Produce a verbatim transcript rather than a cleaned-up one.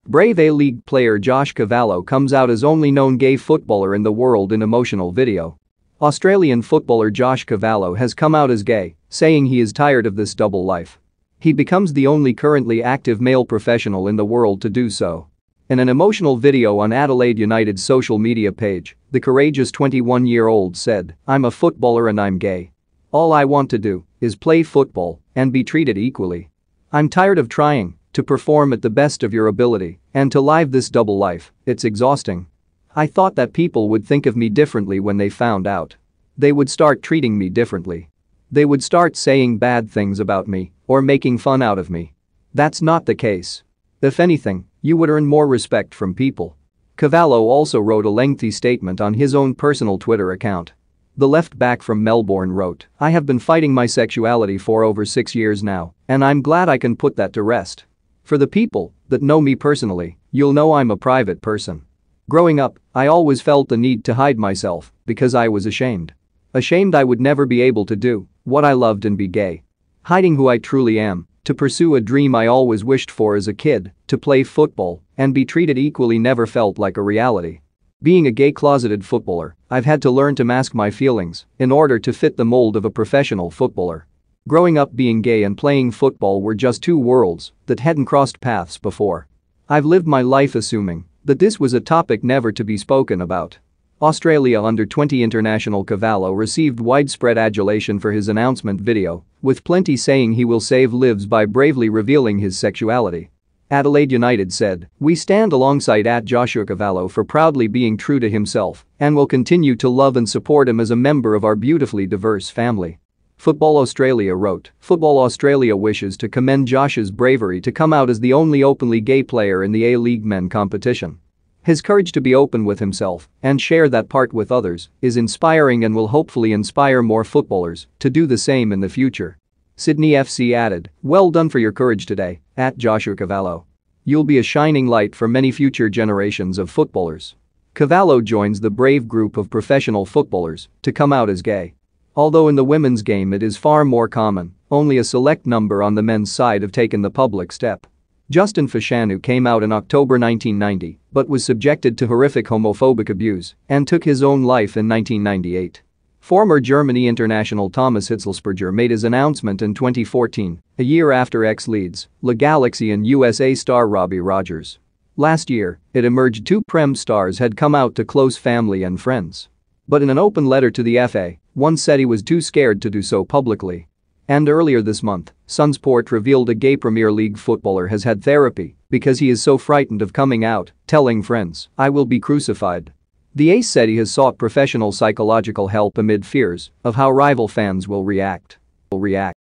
BraveALeague player Josh Cavallo comes out as only known gay footballer in the world in emotional video. Australian footballer Josh Cavallo has come out as gay, saying he is tired of this double life. He becomes the only currently active male professional in the world to do so. In an emotional video on Adelaide United's social media page, the courageous twenty-one-year-old said, "I'm a footballer and I'm gay. All I want to do is play football and be treated equally. I'm tired of trying to perform at the best of your ability and to live this double life. It's exhausting. I thought that people would think of me differently when they found out. They would start treating me differently. They would start saying bad things about me or making fun out of me. That's not the case. If anything, you would earn more respect from people." Cavallo also wrote a lengthy statement on his own personal Twitter account. The left-back from Melbourne wrote, "I have been fighting my sexuality for over six years now, and I'm glad I can put that to rest. For the people that know me personally, you'll know I'm a private person. Growing up, I always felt the need to hide myself because I was ashamed. Ashamed I would never be able to do what I loved and be gay. Hiding who I truly am, to pursue a dream I always wished for as a kid, to play football and be treated equally never felt like a reality. Being a gay closeted footballer, I've had to learn to mask my feelings in order to fit the mold of a professional footballer. Growing up being gay and playing football were just two worlds that hadn't crossed paths before. I've lived my life assuming that this was a topic never to be spoken about." Australia under twenty international Cavallo received widespread adulation for his announcement video, with plenty saying he will save lives by bravely revealing his sexuality. Adelaide United said, "We stand alongside at Joshua Cavallo for proudly being true to himself and will continue to love and support him as a member of our beautifully diverse family." Football Australia wrote, "Football Australia wishes to commend Josh's bravery to come out as the only openly gay player in the A-League men competition. His courage to be open with himself and share that part with others is inspiring and will hopefully inspire more footballers to do the same in the future." Sydney F C added, "Well done for your courage today, at Joshua Cavallo. You'll be a shining light for many future generations of footballers." Cavallo joins the brave group of professional footballers to come out as gay. Although in the women's game it is far more common, only a select number on the men's side have taken the public step. Justin Fashanu came out in October nineteen ninety but was subjected to horrific homophobic abuse and took his own life in nineteen ninety-eight. Former Germany international Thomas Hitzelsperger made his announcement in twenty fourteen, a year after ex-Leeds, Le Galaxy and U S A star Robbie Rogers. Last year, it emerged two Prem stars had come out to close family and friends. But in an open letter to the F A, one said he was too scared to do so publicly. And earlier this month, Sunsport revealed a gay Premier League footballer has had therapy because he is so frightened of coming out, telling friends, "I will be crucified." The ace said he has sought professional psychological help amid fears of how rival fans will react. Will react.